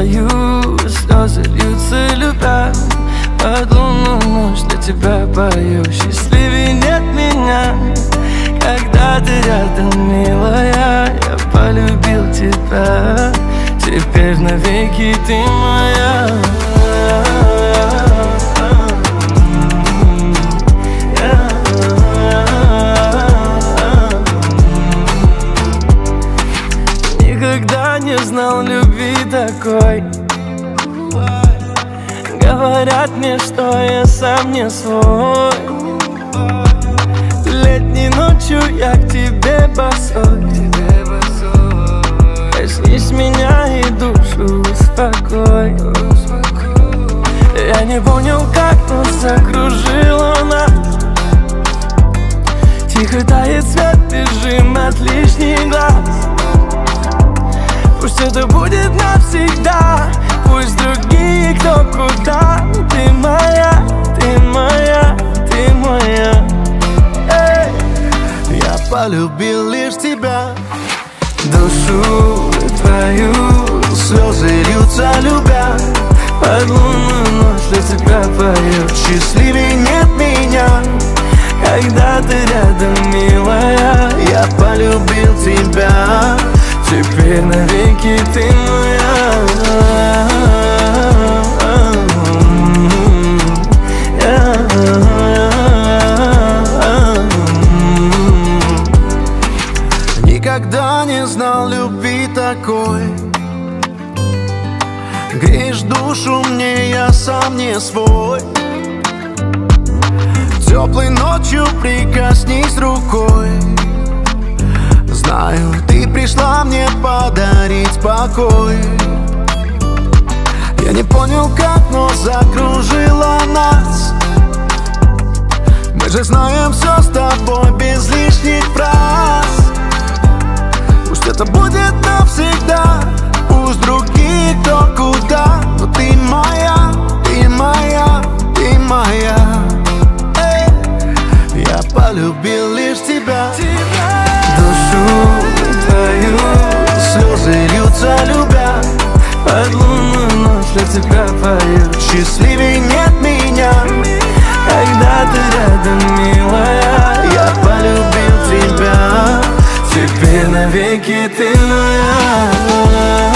твою, слезы льются, любя. Под лунную ночь для тебя пою, счастливее нет меня. Когда ты рядом, милая, я полюбил тебя. Теперь навеки ты моя. Никогда не знал любви такой. Говорят мне, что я сам не свой. Летней ночью я к тебе босой. Коснись меня и душу успокой. Я не понял, как нас закружило нас. Тихо тает свет, бежим от лишних глаз. Пусть это будет навсегда, пусть другие кто куда. Ты моя, ты моя, ты моя. Эй! Я полюбил лишь тебя. Душу твою, Слезы льются, любя. под лунную ночь для тебя пою. Счастливее нет меня. Когда ты рядом, милая, Я полюбил тебя. теперь навеки ты моя. Никогда не знал любви такой. Греешь душу мне, я сам не свой. Теплой ночью прикоснись рукой. Знаю, ты пришла мне подарить покой. Я не понял как, но закружила нас. Мы же знаем все с тобой без лишних фраз. Пусть это будет навсегда, пусть другие кто куда. Но ты моя, ты моя, ты моя. Эй! Я полюбил лишь тебя. Душу твою, Слезы льются, любя. под лунную ночь для тебя пою. Счастливее нет меня. Когда ты рядом, милая, Я полюбил тебя. теперь навеки ты моя.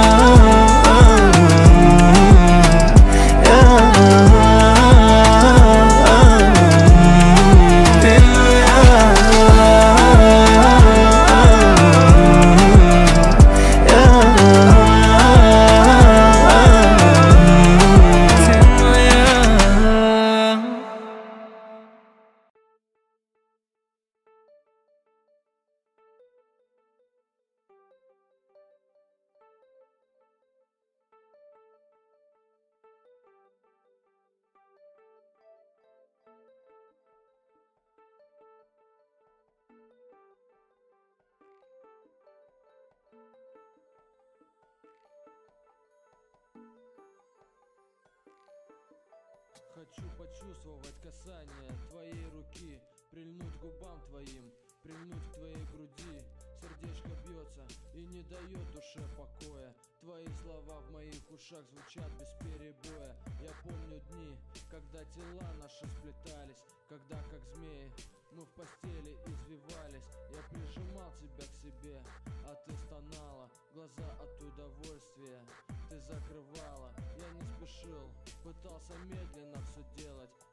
Хочу почувствовать касание твоей руки, прильнуть к губам твоим, прильнуть к твоей груди. Сердечко бьется и не дает душе покоя. Твои слова в моих ушах звучат без перебоя. Я помню дни, когда тела наши сплетались, когда как змеи мы в постели извивались. Я прижимал тебя к себе, а ты стонала, глаза от удовольствия ты закрывала. Я не спешил, пытался медленно все делать.